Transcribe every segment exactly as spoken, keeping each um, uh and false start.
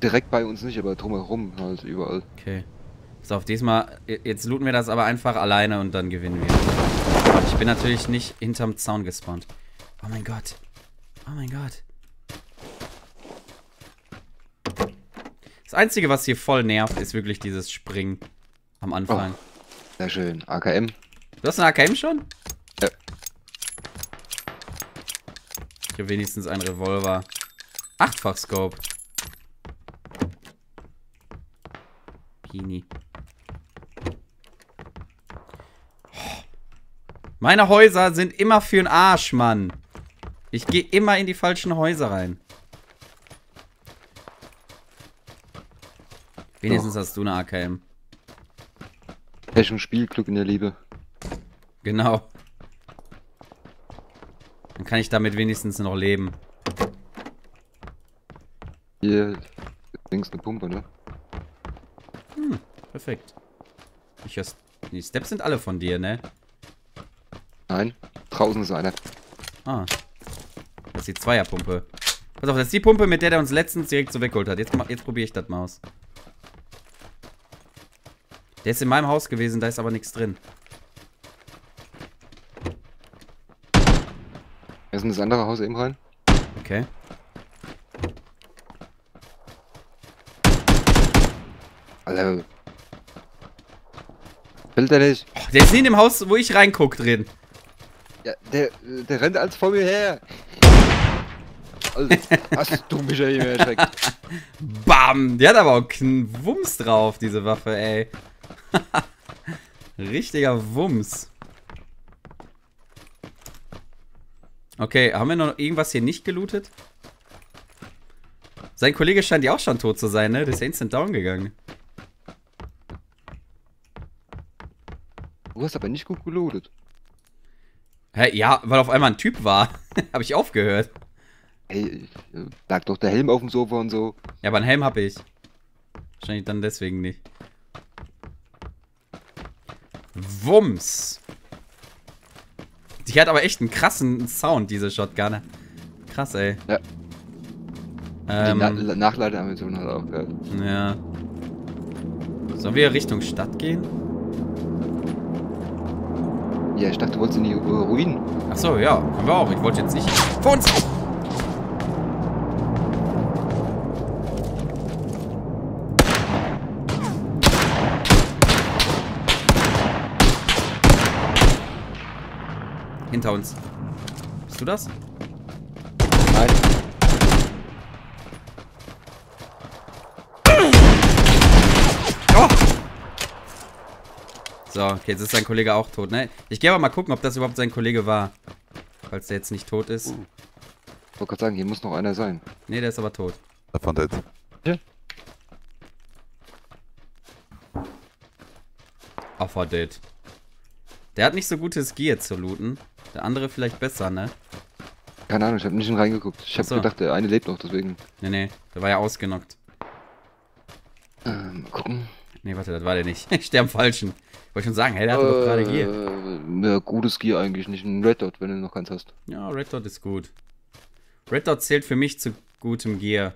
direkt bei uns nicht, aber drumherum halt überall. Okay. Pass auf, diesmal, jetzt looten wir das aber einfach alleine und dann gewinnen wir. Ich bin natürlich nicht hinterm Zaun gespawnt. Oh mein Gott. Oh mein Gott. Das Einzige, was hier voll nervt, ist wirklich dieses Springen am Anfang. Oh, sehr schön. A K M. Du hast eine A K M schon? Ja. Ich habe wenigstens einen Revolver. Achtfach Scope. Pini. Meine Häuser sind immer für den Arsch, Mann. Ich gehe immer in die falschen Häuser rein. Wenigstens Doch. hast du eine A K M. Pech im Spiel, Glück in der Liebe. Genau. Dann kann ich damit wenigstens noch leben. Hier links eine Pumpe, ne? Hm, perfekt. Ich hör's. Die Steps sind alle von dir, ne? Nein, draußen ist einer. Ah. Das ist die Zweierpumpe. Pass auf, das ist die Pumpe, mit der der uns letztens direkt so weggeholt hat. Jetzt, jetzt probiere ich das mal aus. Der ist in meinem Haus gewesen, da ist aber nichts drin. Er ist in das andere Haus eben rein. Okay. Alter. Fällt er nicht? Oh, der ist nie in dem Haus, wo ich reinguck, drin. Ja, der, der rennt als vor mir her. Also, hast du mich ja hier erschreckt. Bam! Der hat aber auch einen Wumms drauf, diese Waffe, ey. Richtiger Wumms. Okay, haben wir noch irgendwas hier nicht gelootet? Sein Kollege scheint ja auch schon tot zu sein, ne? Der ist ja instant down gegangen. Du hast aber nicht gut gelootet. Hä? Ja, weil auf einmal ein Typ war. Habe ich aufgehört. Ey, lag doch der Helm auf dem Sofa und so. Ja, aber einen Helm habe ich. Wahrscheinlich dann deswegen nicht. Wumms. Die hat aber echt einen krassen Sound, diese Shotgun. Krass, ey. Ja. Ähm, Die Na Nachladeammunition hat auch gehört. ja. Sollen wir Richtung Stadt gehen? Ja, ich dachte, du wolltest in die Ruinen. Achso, ja. Können wir auch. Ich wollte jetzt nicht... Vor uns! Hinter uns. Bist du das? Nein. Oh! So, okay, jetzt ist sein Kollege auch tot, ne? Ich gehe aber mal gucken, ob das überhaupt sein Kollege war. Falls der jetzt nicht tot ist. Uh. Ich wollte gerade sagen, hier muss noch einer sein. Ne, der ist aber tot. Davon dead. Ja. Offer dead. Der hat nicht so gutes Gear zu looten. Der andere vielleicht besser, ne? Keine Ahnung, ich habe nicht in reingeguckt. Ich habe so. gedacht, der eine lebt noch, deswegen. Ne, ne, der war ja ausgenockt. Ähm, mal gucken. Ne, warte, das war der nicht. Ich stehe am Falschen. Ich wollte schon sagen, hey, der hatte doch gerade Gear. Äh, ja, gutes Gear eigentlich, nicht ein Red Dot, wenn du noch keins hast. Ja, Red Dot ist gut. Red Dot zählt für mich zu gutem Gear.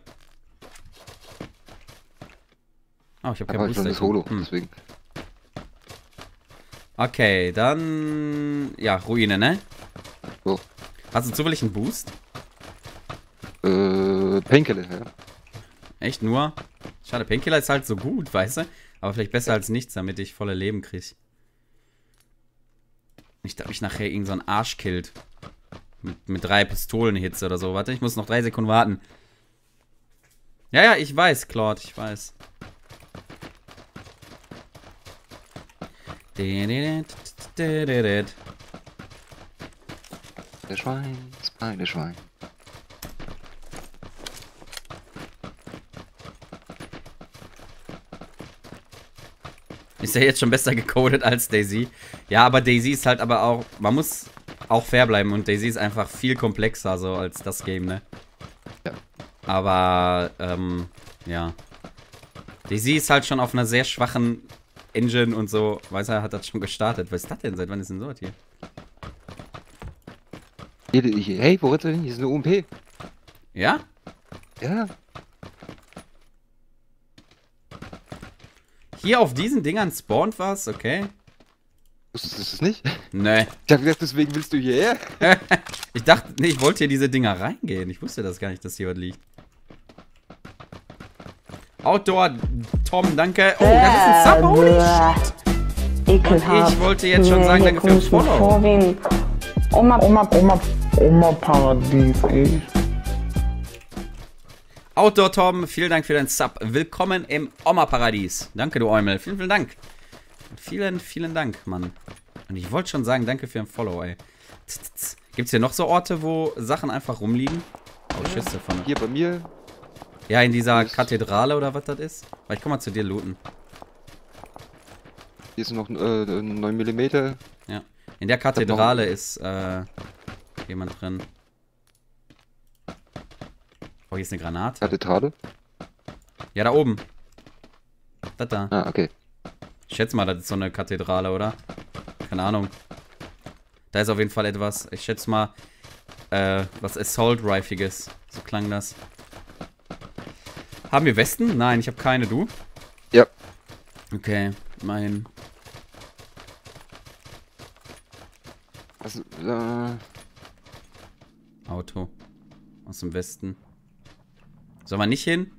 Oh, ich habe kein Aber schon Booster. das Holo, Hm. deswegen. Okay, dann... Ja, Ruine, ne? So. Hast du zufällig einen Boost? Äh, Painkiller, ja. Echt nur? Schade, Painkiller ist halt so gut, weißt du? Aber vielleicht besser als nichts, damit ich volle Leben kriege. Nicht, dass mich nachher irgend so ein Arsch killt. Mit, mit drei Pistolenhits oder so. Warte, ich muss noch drei Sekunden warten. Ja, ja, ich weiß, Claude, ich weiß. Der Schwein, das kleine Schwein. Ist ja jetzt schon besser gecodet als Daisy. Ja, aber Daisy ist halt aber auch... Man muss auch fair bleiben und Daisy ist einfach viel komplexer so als das Game, ne? Ja. Aber, ähm, ja. Daisy ist halt schon auf einer sehr schwachen Engine und so. Weiß er, hat das schon gestartet. Was ist das denn? Seit wann ist denn so was hier? Hier, hier, hey, wo redest du denn? Hier ist eine U M P. Ja? Ja. Hier auf diesen Dingern spawnt was, okay. Wusstest du das nicht? Nee. Ich hab gedacht, deswegen willst du hierher? Ich dachte, nee, ich wollte hier diese Dinger reingehen. Ich wusste das gar nicht, dass hier was liegt. Outdoor, Tom, danke. Oh, das ist ein Sub, holy shit. Und ich wollte jetzt schon sagen, danke für den Follow. Oma, Oma, Oma, Oma Paradies, ey. Outdoor Tom, vielen Dank für deinen Sub. Willkommen im Oma-Paradies. Danke, du Eumel. Vielen, vielen Dank. Vielen, vielen Dank, Mann. Und ich wollte schon sagen, danke für den Follow, ey. Gibt's hier noch so Orte, wo Sachen einfach rumliegen? Oh, Schüsse von... Hier bei mir. Ja, in dieser Kathedrale oder was das ist? Weil ich komm mal zu dir looten. Hier ist noch äh, neun Millimeter. Ja. In der Kathedrale ist äh, jemand drin. Oh, hier ist eine Granate. Kathedrale? Ja, da oben. Das da. Ah, okay. Ich schätze mal, das ist so eine Kathedrale, oder? Keine Ahnung. Da ist auf jeden Fall etwas. Ich schätze mal, äh, was Assault-Rifiges. So klang das. Haben wir Westen? Nein, ich habe keine. Du? Ja. Okay, immerhin. Also, äh... Auto. Aus dem Westen. Sollen wir nicht hin?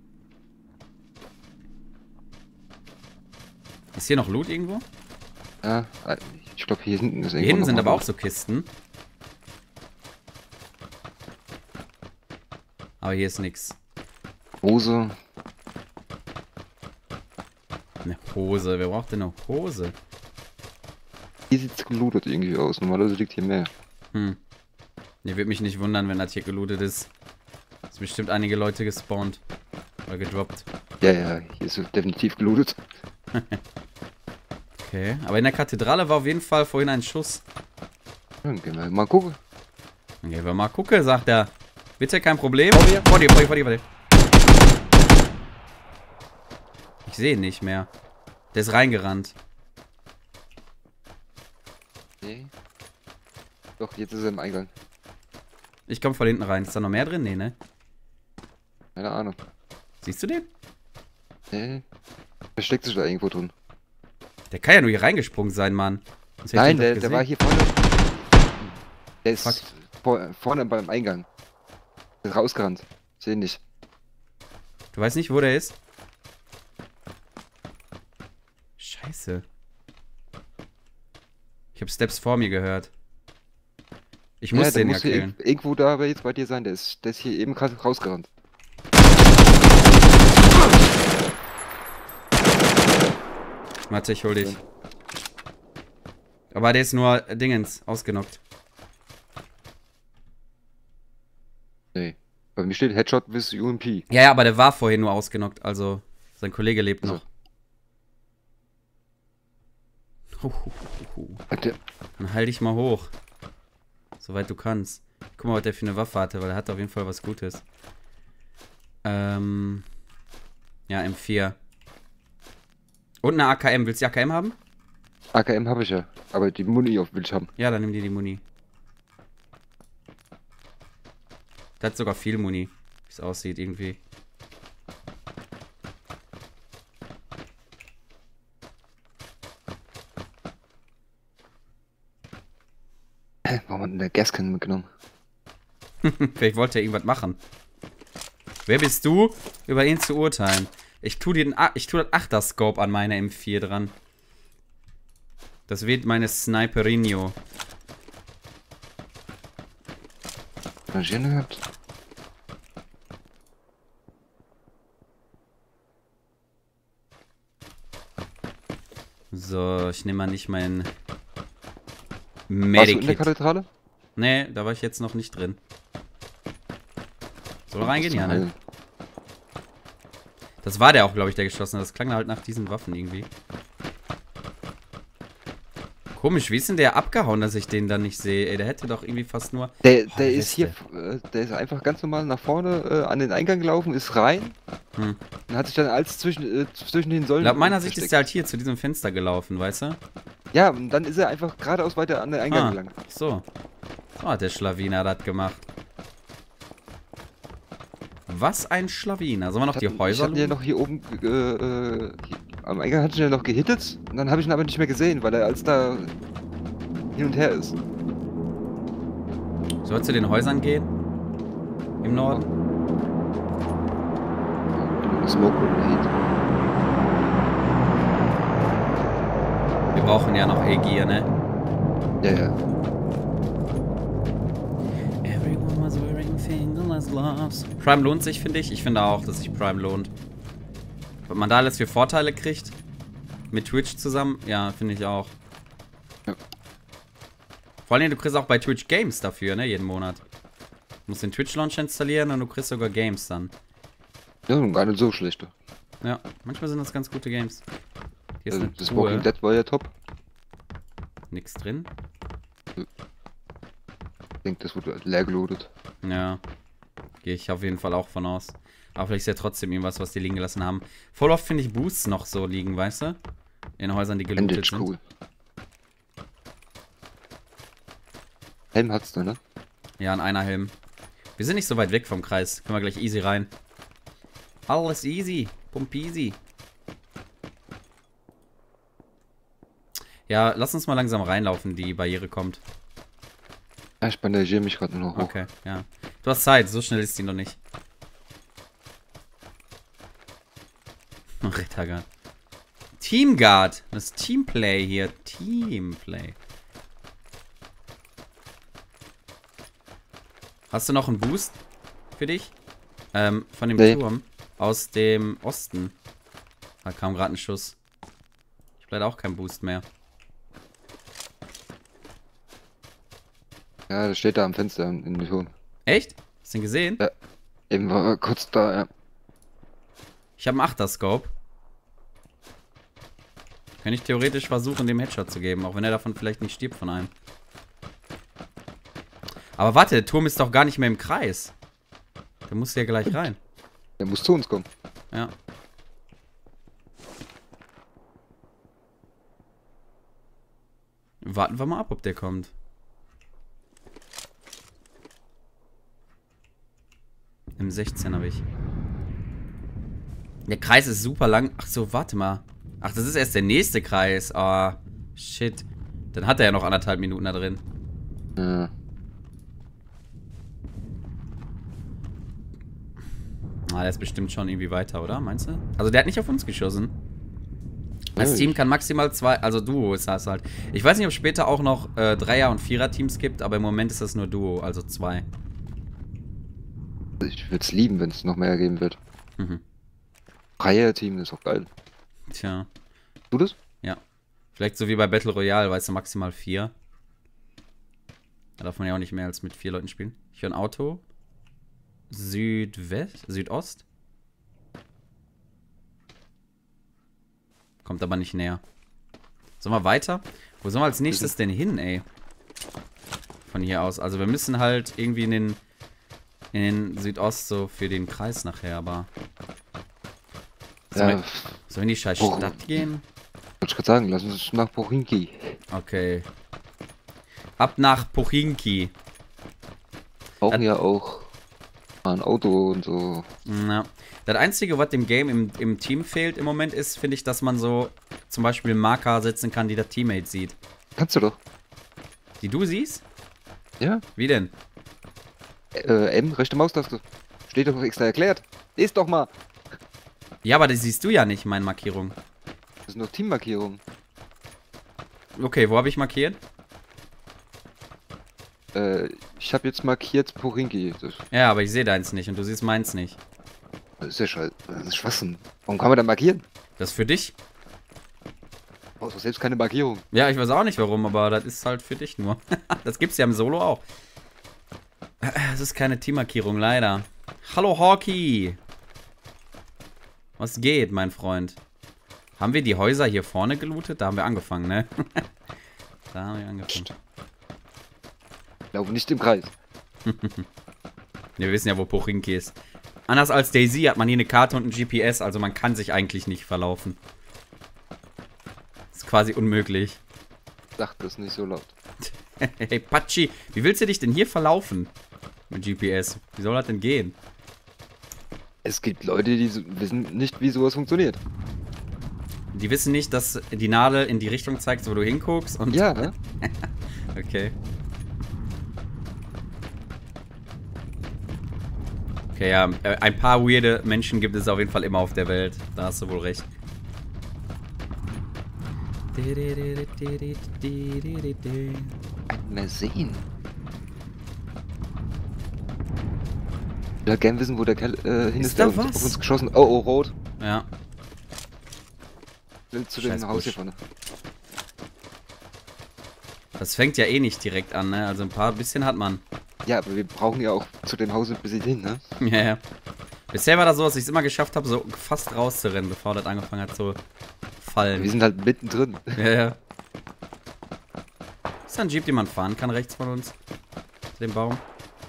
Ist hier noch Loot irgendwo? Ja, ich glaube hier hinten ist irgendwo. Hier hinten sind noch aber mal auch so Kisten. Aber hier ist nichts. Hose. Eine Hose. Wer braucht denn eine Hose? Hier sieht's gelootet irgendwie aus. Normalerweise liegt hier mehr. Hm. Ne, würde mich nicht wundern, wenn das hier gelootet ist. Es sind bestimmt einige Leute gespawnt. Oder gedroppt. Ja, ja, hier ist definitiv gelootet. Okay, aber in der Kathedrale war auf jeden Fall vorhin ein Schuss. Dann gehen wir mal gucken. Dann gehen wir mal gucken, sagt er. Bitte, kein Problem. Vor dir. Vor dir, vor dir, vor dir, vor dir. Ich sehe ihn nicht mehr. Der ist reingerannt. Nee. Doch, jetzt ist er im Eingang. Ich komme von hinten rein. Ist da noch mehr drin? Nee, ne? Keine Ahnung. Siehst du den? Nee. Versteckt sich da irgendwo drin. Der kann ja nur hier reingesprungen sein, Mann. Sonst hätte ich Nein, ihn doch der, der gesehen. war hier vorne. Der ist Fuck. vor, vorne beim Eingang. Der ist rausgerannt. Ich seh ihn nicht. Du weißt nicht, wo der ist? Scheiße. Ich habe Steps vor mir gehört. Ich muss Ja, der den ja muss hier killen. irg- irgendwo da aber jetzt bei dir sein. Der ist, der ist hier eben gerade rausgerannt. Warte, ich hol dich. Aber der ist nur äh, Dingens, ausgenockt. Nee. Bei mir steht Headshot bis U M P. Ja, ja, aber der war vorhin nur ausgenockt, also sein Kollege lebt noch. Hu, hu, hu, hu. Hat der, Dann heil dich mal hoch. Soweit du kannst. Guck mal, was der für eine Waffe hatte, weil er hat auf jeden Fall was Gutes. Ähm. Ja, M vier. Und eine A K M. Willst du die A K M haben? A K M habe ich ja. Aber die Muni auf will ich haben. Ja, dann nimm dir die Muni. Der hat sogar viel Muni, wie es aussieht irgendwie. Warum hat denn der Gascan mitgenommen? Vielleicht wollte er irgendwas machen. Wer bist du, über ihn zu urteilen? Ich tue den, ich tue das Achterscope an meine M vier dran. Das wird meine Sniperinho. Maschinen gehabt? So, ich nehme mal nicht mein Warst du in der Medikit. Kathedrale? Nee, da war ich jetzt noch nicht drin. Soll reingehen, ja, ne? Das war der auch, glaube ich, der geschossen hat. Das klang halt nach diesen Waffen irgendwie. Komisch, wie ist denn der abgehauen, dass ich den dann nicht sehe? Ey, der hätte doch irgendwie fast nur... Der, Oh, der ist Weste. hier, äh, der ist einfach ganz normal nach vorne äh, an den Eingang gelaufen, ist rein. Hm. Und hat sich dann als zwischen, äh, zwischen den Säulen. Laut meiner Sicht ist versteckt. der halt hier zu diesem Fenster gelaufen, weißt du? Ja, und dann ist er einfach geradeaus weiter an den Eingang Ah, gelangt. so. So hat der Schlawiner das gemacht. Was ein Schlawiner. Sollen wir noch Ich die hab- Häuser Ich hatte ja looten? noch hier oben äh, äh, hier am Eingang hatte ich ihn ja noch gehittet und dann habe ich ihn aber nicht mehr gesehen, weil er als da hin und her ist. Soll zu den Häusern gehen? Im Norden? Smoke Grenade. Wir brauchen ja noch E-Gear, ne? Ja, ja. Everyone was wearing fingerless gloves. Prime lohnt sich, finde ich. Ich finde auch, dass sich Prime lohnt. Was man da alles für Vorteile kriegt. Mit Twitch zusammen. Ja, finde ich auch. Ja. Vor allem, du kriegst auch bei Twitch Games dafür, ne? Jeden Monat. Du musst den Twitch-Launcher installieren und du kriegst sogar Games dann. Ja, gar nicht so schlecht. Ja, manchmal sind das ganz gute Games. Hier ist Also, eine das Truhe. Walking Dead war ja top. Nix drin. Ich denke, das wurde leer geloadet. Ja. Gehe ich auf jeden Fall auch von aus. Aber vielleicht ist ja trotzdem irgendwas, was die liegen gelassen haben. Voll oft finde ich Boosts noch so liegen, weißt du? In Häusern, die gelootet Bandage, sind. cool. Helm hat's du, ne? Ja, an einer Helm. Wir sind nicht so weit weg vom Kreis. Können wir gleich easy rein. Alles easy. Pump easy. Ja, lass uns mal langsam reinlaufen. Die Barriere kommt. Ja, ich bandagiere mich gerade nur noch hoch. Okay, ja. Du hast Zeit. So schnell ist die noch nicht. Retterguard. Teamguard. Das ist Teamplay hier. Teamplay. Hast du noch einen Boost für dich? Ähm, von dem Nee. Turm aus dem Osten. Da kam gerade ein Schuss. Ich habe leider auch keinen Boost mehr. Ja, das steht da am Fenster in in den Ton. Echt? Hast du den gesehen? Ja. Eben war er kurz da, ja. Ich habe einen Achter-Scope. Kann ich theoretisch versuchen, dem Headshot zu geben, auch wenn er davon vielleicht nicht stirbt von einem. Aber warte, der Turm ist doch gar nicht mehr im Kreis. Der muss ja gleich rein. Der muss zu uns kommen. Ja. Warten wir mal ab, ob der kommt. M sechzehn habe ich. Der Kreis ist super lang. Ach so, warte mal. Ach, das ist erst der nächste Kreis. Ah, shit. Dann hat er ja noch anderthalb Minuten da drin. Ja. Ah, der ist bestimmt schon irgendwie weiter, oder? Meinst du? Also der hat nicht auf uns geschossen. Das Ja, Team ich- kann maximal zwei, also Duo ist das halt. Ich weiß nicht, ob es später auch noch äh, Dreier- und Vierer-Teams gibt, aber im Moment ist das nur Duo, also zwei. Ich würde es lieben, wenn es noch mehr geben wird. Mhm. Dreier-Team ist auch geil. Tja, Du das? ja. Vielleicht so wie bei Battle Royale, weißt du, maximal vier. Da darf man ja auch nicht mehr als mit vier Leuten spielen. Ich höre ein Auto. Südwest, Südost. Kommt aber nicht näher. Sollen wir weiter? Wo sollen wir als nächstes denn hin, ey? Von hier aus. Also wir müssen halt irgendwie in den, in den Südost so für den Kreis nachher, aber... Sollen Ja, wir, sollen wir in die scheiß Boah. Stadt gehen? wollte ich gerade sagen, lass uns nach Pochinki. Okay. Ab nach Pochinki. Brauchen ja auch mal ein Auto und so. Ja. Das Einzige, was dem Game im, im Team fehlt im Moment ist, finde ich, dass man so zum Beispiel Marker setzen kann, die der Teammate sieht. Kannst du doch. Die du siehst? Ja? Wie denn? Äh, M, rechte Maustaste. Steht doch extra erklärt. Lest doch mal. Ja, aber das siehst du ja nicht, meine Markierung. Das sind doch Teammarkierungen. Okay, wo habe ich markiert? Äh, ich habe jetzt markiert Pochinki. Das, Ja, aber ich sehe deins nicht und du siehst meins nicht. das ist ja scheiße. Das ist Schwachsinn. Warum kann man da markieren? Das ist für dich? Du brauchst doch selbst keine Markierung. Ja, ich weiß auch nicht warum, aber das ist halt für dich nur. Das gibt's ja im Solo auch. Das ist keine Teammarkierung, leider. Hallo, Hawky. Was geht, mein Freund? Haben wir die Häuser hier vorne gelootet? Da haben wir angefangen, ne? Da haben wir angefangen. Ich glaube nicht im Kreis. Wir wissen ja, wo Pochinki ist. Anders als Daisy hat man hier eine Karte und ein G P S, also man kann sich eigentlich nicht verlaufen. Ist quasi unmöglich. Sag das nicht so laut. Hey, Patschi, wie willst du dich denn hier verlaufen? Mit G P S. Wie soll das denn gehen? Es gibt Leute, die so, wissen nicht, wie sowas funktioniert. die wissen nicht, dass die Nadel in die Richtung zeigt, wo du hinguckst und... Ja, ne? Okay. Okay, ja, äh, ein paar weirde Menschen gibt es auf jeden Fall immer auf der Welt. Da hast du wohl recht. Mal sehen. Ich will gern wissen, wo der Kerl äh, hin Ist ist, da der uns, was? auf uns geschossen. Oh, oh, rot. Ja. Will zu Scheiß dem Haus Busch. hier vorne. Das fängt ja eh nicht direkt an, ne? Also ein paar bisschen hat man. Ja, aber wir brauchen ja auch zu dem Haus ein bisschen hin, ne? Ja, ja. Bisher war das so, dass ich es immer geschafft habe, so fast rauszurennen, bevor das angefangen hat zu fallen. Wir sind halt mittendrin. Ja, ja. Ist da ein Jeep, den man fahren kann, rechts von uns? Zu dem Baum?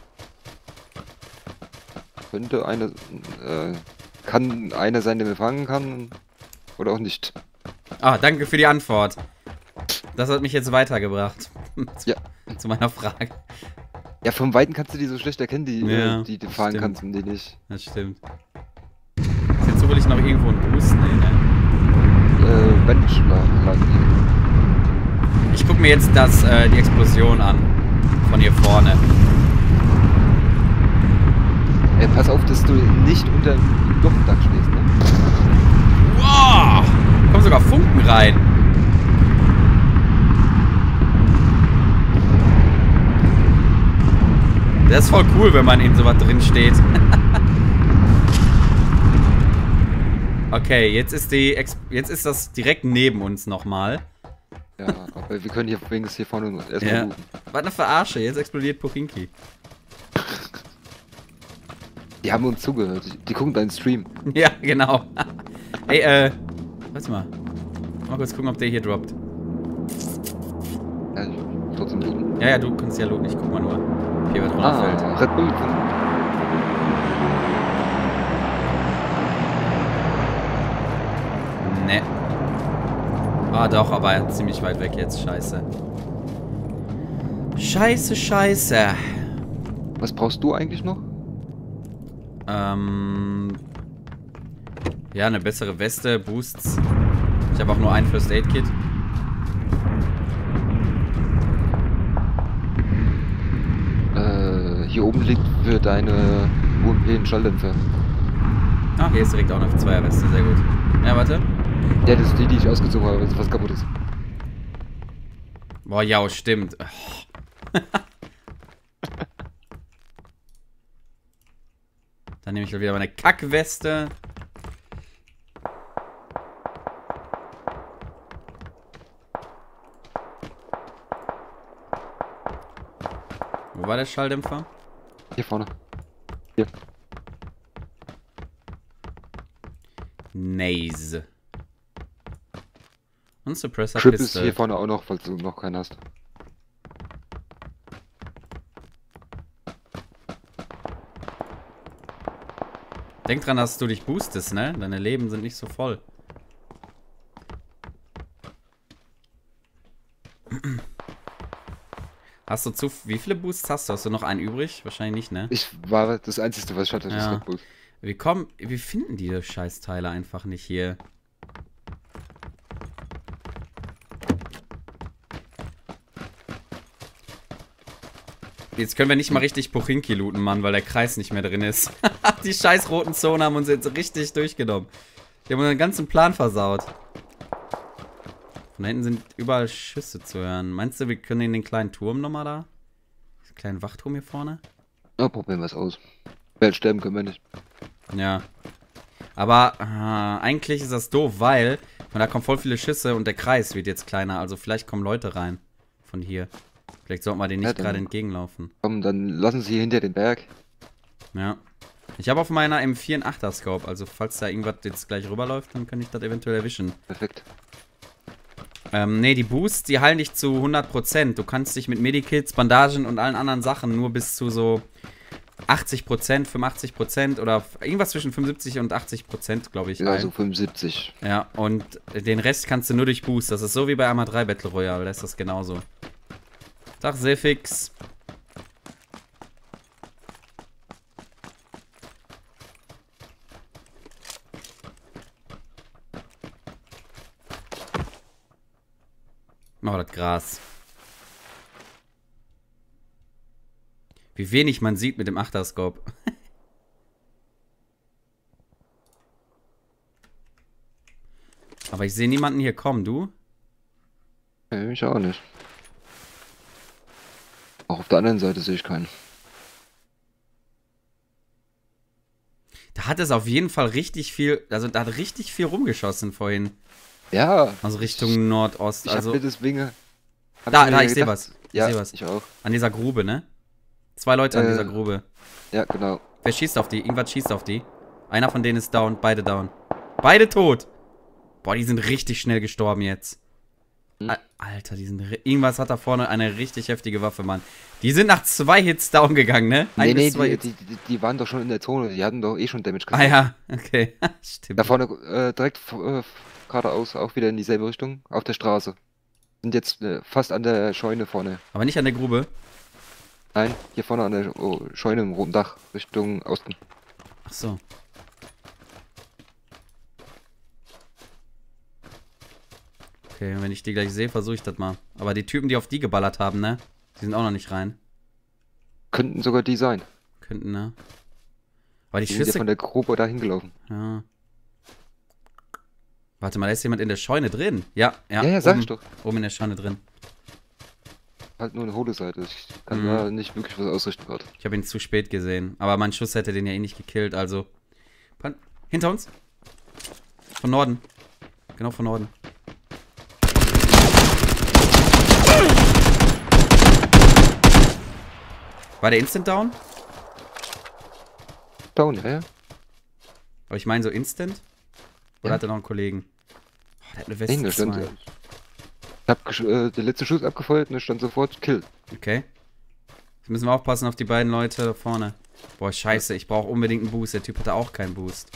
Könnte eine, äh, kann einer sein, den wir fangen kann, oder auch nicht. Ah, danke für die Antwort. Das hat mich jetzt weitergebracht. Ja. Zu meiner Frage. Ja, vom Weiten kannst du die so schlecht erkennen, die, Ja, äh, die du fahren stimmt. kannst und die nicht. Das stimmt. Ist jetzt zufällig noch irgendwo ein Boost? Nee, ne? Äh, Benchmark. Ich guck mir jetzt das, äh, die Explosion an. Von hier vorne. Ey, pass auf, dass du nicht unter dem Luftdach stehst, ne? Wow! Da kommen sogar Funken rein. Das ist voll cool, wenn man in sowas drin steht. Okay, jetzt ist die Ex jetzt ist das direkt neben uns nochmal. Ja, aber wir können hier wenigstens hier vorne erstmal Ja. looten. Was eine Verarsche, jetzt explodiert Pochinki. Die haben uns zugehört. Die, die gucken deinen Stream. Ja, genau. Ey, äh, warte mal. Mal kurz gucken, ob der hier droppt. Ja, ich will trotzdem looten. Ja, ja, du kannst ja looten, ich guck mal nur. ob Hier was runterfällt. Ah, Red Bull. Ne. Ah, doch, aber ziemlich weit weg jetzt. Scheiße. Scheiße, scheiße. Was brauchst du eigentlich noch? Ähm. Ja, eine bessere Weste, Boosts. Ich habe auch nur ein First Aid Kit. Äh, hier oben liegt für deine U M P ein Schalldämpfer. Ah, hier ist direkt auch eine Zweier-Weste, sehr gut. Ja, warte. Ja, das ist die, die ich ausgezogen habe, weil was kaputt ist. Boah, ja, stimmt. Oh. Dann nehme ich wieder meine Kackweste. Wo war der Schalldämpfer? Hier vorne. Hier. Nice. Und Suppressor Trip ist Pistol. hier vorne auch noch, falls du noch keinen hast. Denk dran, dass du dich boostest, ne? Deine Leben sind nicht so voll. Hast du zu... Wie viele Boosts hast du? Hast du noch einen übrig? Wahrscheinlich nicht, ne? Ich war das Einzige, was ich hatte, das Ja. Red Bull. Wir kommen... Wir finden diese Scheißteile einfach nicht hier. Jetzt können wir nicht mal richtig Pochinki looten, Mann, weil der Kreis nicht mehr drin ist. Die scheiß roten Zonen haben uns jetzt richtig durchgenommen. Die haben unseren ganzen Plan versaut. Von da hinten sind überall Schüsse zu hören. Meinst du, wir können in den kleinen Turm nochmal da? Den kleinen Wachturm hier vorne? Ja, probieren wir es aus. Welt sterben können wir nicht. Ja. Aber äh, eigentlich ist das doof, weil von da kommen voll viele Schüsse und der Kreis wird jetzt kleiner. Also vielleicht kommen Leute rein. Von hier. Vielleicht sollten wir denen Ja, nicht dann- gerade entgegenlaufen. Komm, dann lassen sie hier hinter den Berg. Ja. Ich habe auf meiner M vier einen achter Scope. Also falls da irgendwas jetzt gleich rüberläuft, dann kann ich das eventuell erwischen. Perfekt. Ähm, nee, die Boosts, die heilen dich zu hundert Prozent. Du kannst dich mit Medikits, Bandagen und allen anderen Sachen nur bis zu so achtzig Prozent, fünfundachtzig Prozent oder irgendwas zwischen fünfundsiebzig und achtzig Prozent, glaube ich. Ja, heilen. so fünfundsiebzig. Ja, und den Rest kannst du nur durch Boost. Das ist so wie bei Arma drei Battle Royale, da ist das genauso. Tag, Sefix. Oh, das Gras. Wie wenig man sieht mit dem Achterscope. Aber ich sehe niemanden hier kommen, du? Nee, ich auch nicht. Auch auf der anderen Seite sehe ich keinen. Da hat es auf jeden Fall richtig viel, also da hat richtig viel rumgeschossen vorhin. Ja. Also Richtung Nordost. Ich Also hab mir deswegen... hab da, mir da, ich sehe gedacht- was. Ich Ja, sehe was. ich auch. An dieser Grube, ne? Zwei Leute an Äh. dieser Grube. Ja, genau. Wer schießt auf die? Irgendwas schießt auf die. Einer von denen ist down, beide down. Beide tot. Boah, die sind richtig schnell gestorben jetzt. Hm. Al- Alter, die sind... ri- Irgendwas hat da vorne eine richtig heftige Waffe, Mann. Die sind nach zwei Hits down gegangen, ne? Ein Nee, bis nee, zwei die, Hits. die, die, die waren doch schon in der Zone. Die hatten doch eh schon Damage Ah ja, okay. Stimmt. Da vorne äh, direkt äh, geradeaus, auch wieder in dieselbe Richtung, auf der Straße. Sind jetzt äh, fast an der Scheune vorne. Aber nicht an der Grube. Nein, hier vorne an der oh, Scheune im roten Dach, Richtung Osten. Ach so. Okay, wenn ich die gleich sehe, versuche ich das mal. Aber die Typen, die auf die geballert haben, ne? Die sind auch noch nicht rein. Könnten sogar die sein. Könnten, ne? Aber die Die sind ja Schüsse... von der Gruppe da hingelaufen. Ja. Warte mal, da ist jemand in der Scheune drin. Ja, ja. Ja, ja, sag oben, ich doch. Oben in der Scheune drin. Halt nur eine hohle Seite. Ich kann Mhm. da nicht wirklich was ausrichten gerade. Ich habe ihn zu spät gesehen. Aber mein Schuss hätte den ja eh nicht gekillt, also... Pan- Hinter uns. Von Norden. Genau von Norden. War der Instant down? Down, ja, ja. Aber ich meine so Instant? Oder Ja. hat er noch einen Kollegen? Oh, der hat eine Nee, da Weste stand, zwei. ich hab gesch- äh, den letzten Schuss abgefeuert und da stand sofort Kill. Okay. Jetzt müssen wir aufpassen auf die beiden Leute da vorne. Boah, scheiße, ich brauche unbedingt einen Boost. Der Typ hatte auch keinen Boost.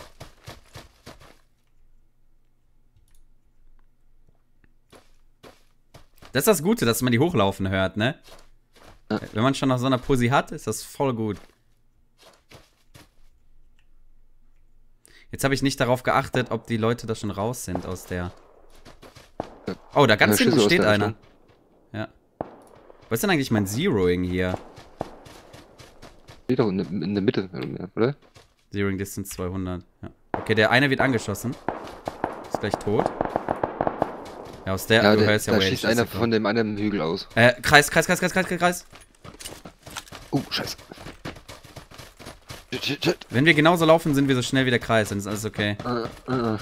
Das ist das Gute, dass man die hochlaufen hört, ne? Ja. Wenn man schon nach so einer Pussy hat, ist das voll gut. Jetzt habe ich nicht darauf geachtet, ob die Leute da schon raus sind aus der... Ja. Oh, da ganz Ja, hinten Schüsse aus steht der einer. Richtung. Ja. Was ist denn eigentlich mein Zeroing hier? Steht doch in, der- in der Mitte, oder? Zeroing Distance zweihundert. Ja. Okay, der eine wird angeschossen. Ist gleich tot. Ja, aus der... Ja, du der, hörst ja da Wade, schießt ist einer egal. von dem anderen Hügel aus. Äh, Kreis, Kreis, Kreis, Kreis, Kreis, Kreis, Kreis. Oh, scheiße. Shit, shit, shit. Wenn wir genauso laufen, sind wir so schnell wie der Kreis, dann ist alles okay. Äh, äh, äh.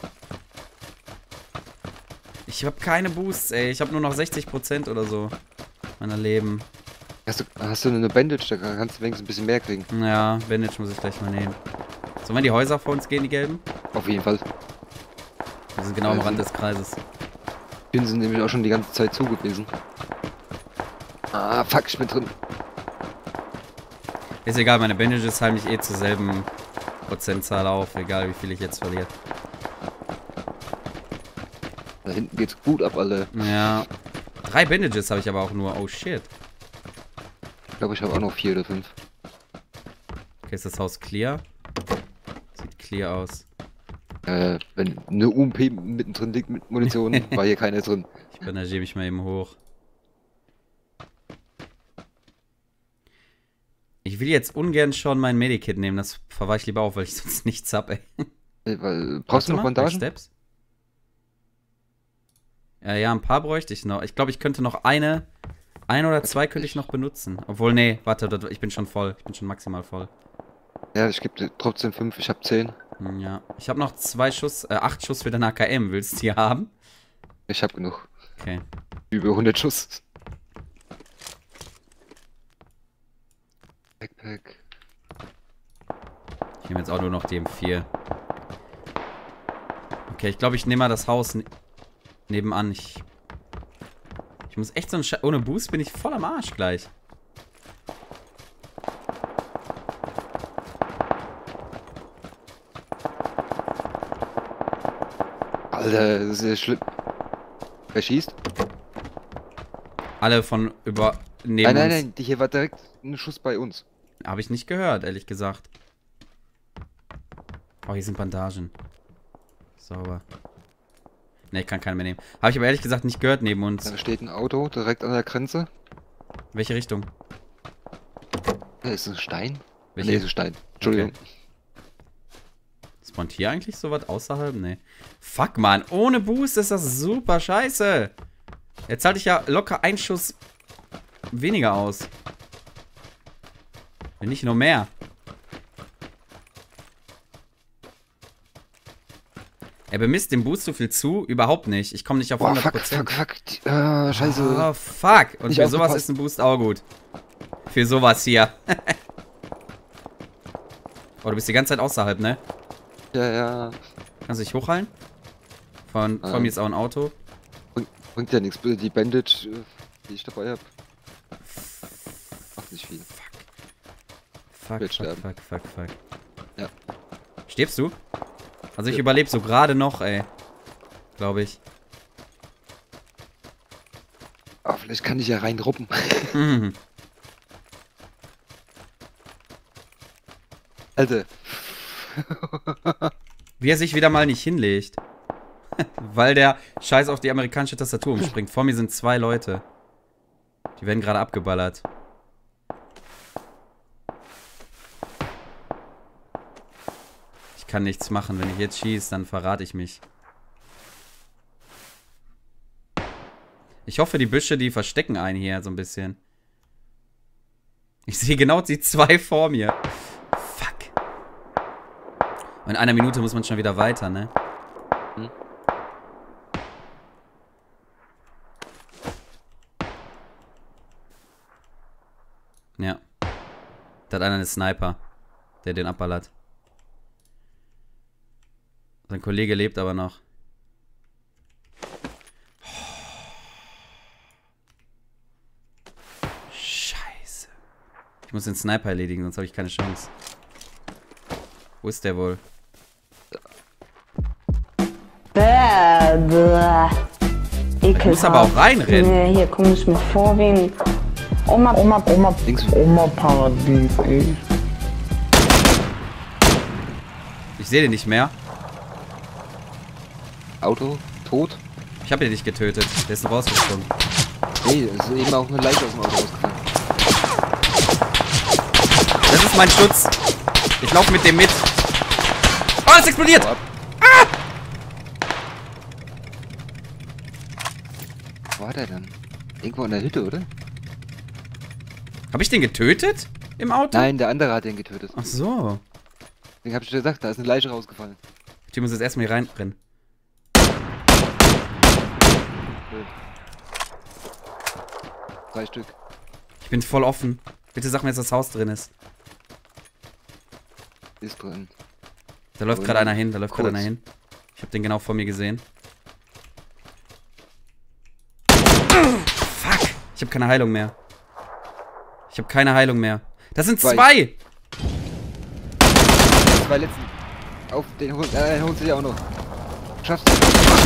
Ich habe keine Boosts, ey. Ich habe nur noch sechzig Prozent oder so meiner Leben. Hast du, hast du eine Bandage, da kannst du wenigstens ein bisschen mehr kriegen. Ja, Bandage muss ich gleich mal nehmen. Sollen wir die Häuser vor uns gehen, die gelben? Auf jeden Fall. Wir sind genau am Ja, Rand sind- des Kreises. Bin sind nämlich auch schon die ganze Zeit zu gewesen. Ah, fuck, ich bin drin. Ist egal, meine Bandages halten mich eh zur selben Prozentzahl auf, egal wie viel ich jetzt verliere. Da hinten geht's gut ab, alle. Ja. Drei Bandages habe ich aber auch nur. Oh shit. Ich glaube, ich habe auch noch vier oder fünf. Okay, ist das Haus clear? Sieht clear aus. Äh, wenn eine U M P mittendrin liegt mit Munition, war hier keiner drin. Ich bandagiere mich mal eben hoch. Ich will jetzt ungern schon mein Medikit nehmen, das verwahre ich lieber auf, weil ich sonst nichts hab, ey. Äh, weil, brauchst du noch Warte mal, Bandagen? Steps? Ja, ja, ein paar bräuchte ich noch. Ich glaube, ich könnte noch eine, ein oder zwei könnte ich noch benutzen. Obwohl, nee, warte, warte, ich bin schon voll. Ich bin schon maximal voll. Ja, ich gebe dir trotzdem fünf, ich habe zehn. Hm, ja. Ich habe noch zwei Schuss, äh, acht Schuss für den A K M. Willst du die haben? Ich habe genug. Okay. Über hundert Schuss. Backpack. Ich nehme jetzt auch nur noch die M vier. Okay, ich glaube, ich nehme mal das Haus ne nebenan. Ich, ich muss echt so ein Sche ohne Boost bin ich voll am Arsch gleich. Alter, das ist ja schlimm. Wer schießt? Alle von über neben Nein, nein, uns. nein, die hier war direkt ein Schuss bei uns. Habe ich nicht gehört, ehrlich gesagt. Oh, hier sind Bandagen. Sauber. Ne, ich kann keine mehr nehmen. Habe ich aber ehrlich gesagt nicht gehört neben uns. Da steht ein Auto direkt an der Grenze. Welche Richtung? Da ist ein Stein. Welche? Nee, ist ein Stein. Entschuldigung. Okay. Spawnt hier eigentlich sowas außerhalb? Nee. Fuck, Mann. Ohne Boost ist das super scheiße. Jetzt halte ich ja locker einen Schuss weniger aus. Wenn nicht nur mehr. Er bemisst dem Boost so viel zu? Überhaupt nicht. Ich komme nicht auf Boah, hundert fuck, Prozent. fuck, fuck. Äh, scheiße. Oh, fuck. Und Nicht für sowas aufgepasst. ist ein Boost auch gut. Für sowas hier. Oh, du bist die ganze Zeit außerhalb, ne? Ja, ja. Kannst du dich hochhalten? Von, Ah. von mir ist auch ein Auto. Bring, bringt ja nichts. Die Bandage, äh, die ich dabei hab. Macht nicht viel. Fuck, Wird fuck, sterben. fuck, fuck, fuck. Ja. Stirbst du? Also ich Ja. überlebe so gerade noch, ey. Glaube ich. Ah, vielleicht kann ich ja reinruppen. Mhm. Alter. Wie er sich wieder mal nicht hinlegt. Weil der Scheiß auf die amerikanische Tastatur umspringt. Vor mir sind zwei Leute. Die werden gerade abgeballert. Ich kann nichts machen. Wenn ich jetzt schieße, dann verrate ich mich. Ich hoffe, die Büsche, die verstecken einen hier so ein bisschen. Ich sehe genau die zwei vor mir. Fuck. In einer Minute muss man schon wieder weiter, ne? Hm. Ja. Da hat einer einen Sniper, der den abballert. Sein Kollege lebt aber noch. Scheiße. Ich muss den Sniper erledigen, sonst habe ich keine Chance. Wo ist der wohl? Bäh, bäh. Ekelhaft. Ich muss aber auch reinrennen. Nee, hier komme ich mir vor wie ein Oma, Oma, Oma, Links. Oma-Paradies, ey. Ich sehe den nicht mehr. Auto, tot. Ich habe ihn nicht getötet. Der ist rausgesprungen. Nee, es ist eben auch eine Leiche aus dem Auto rausgefallen. Das ist mein Schutz. Ich laufe mit dem mit. Oh, es explodiert! Hau ab. Wo war der dann? Irgendwo in der Hütte, oder? Habe ich den getötet? Im Auto? Nein, der andere hat den getötet. Ach so. Deswegen hab ich dir gesagt, da ist eine Leiche rausgefallen. Ich muss jetzt erstmal hier reinrennen. Drei Stück. Ich bin voll offen. Bitte sag mir, dass das Haus drin ist. Ist drin. Da läuft Und gerade einer hin, da läuft gerade kurz. einer hin. Ich habe den genau vor mir gesehen. Fuck! Ich habe keine Heilung mehr. Ich habe keine Heilung mehr. Das sind Zwei. zwei! Zwei letzten. Auf den Hund, äh, den holt sich auch noch. Schaffst du?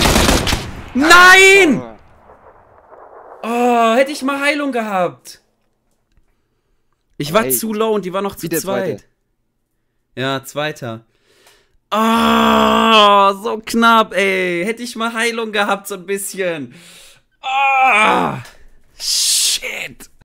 Nein! Oh. Oh, hätte ich mal Heilung gehabt. Ich war Ey, zu low und die war noch zu wie der zweit. Zweite. Ja, zweiter. Ah, so knapp, ey. Hätte ich mal Heilung gehabt, so ein bisschen. Ah, shit.